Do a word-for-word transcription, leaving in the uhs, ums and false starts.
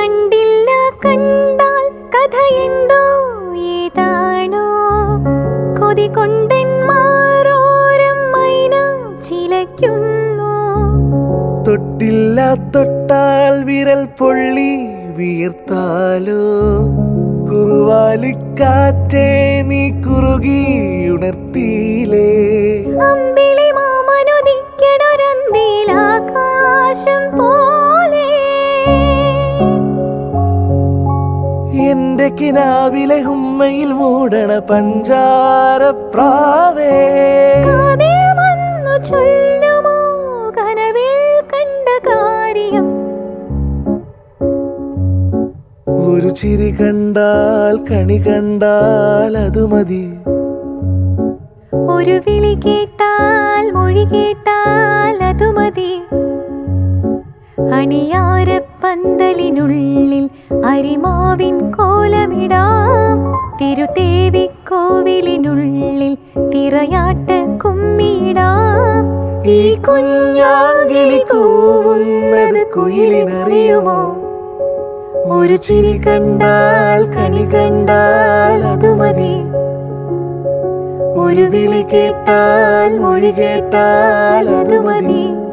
കണ്ടില്ല കണ്ടാൽ കഥയെന്തോ ഏതാണോ കൊതി കൊണ്ടെന്മാരോരം മൈന ചിലയ്ക്കുന്നു തൊട്ടില്ല തൊട്ടാൽ വിരൽ പൊള്ളി വിയർത്താലോ കുറുവാലിക്കാറ്റേ നീ കുറുകി ഉണർത്തിയിലേ അമ്പിളി മാമനുദിക്കണൊരന്തിലാകാശം പോലെ എന്റെ കിനാവിലെ ഉമ്മയിൽ മൂടണ പഞ്ചാരപ്രാവേ കാതിൽ വന്നു ചൊല്ലുമോ കനവിൽ കണ്ട കാര്യം ഒരു ചിരി കണ്ടാൽ കണി കണ്ടാൽ അത് മതി ഒരു വിളി കേട്ടാൽ മൊഴി കേട്ടാൽ അത് മതി അണിയാരപ്പന്തലിനുള്ളിൽ അരിമാവിൻ കോലമിടാം തിരുത്തേവിക്കോവിലിനുള്ളിൽ തിറയാട്ട് കുമ്മിയിടാം ഈ കുഞ്ഞാകിളി കൂവുന്നത് കുയിലിനറിയുമോ ഒരു ചിരി കണ്ടാൽ കണി കണ്ടാൽ അത് മതി ഒരു വിളി കേട്ടാൽ മൊഴി കേട്ടാൽ അത് മതി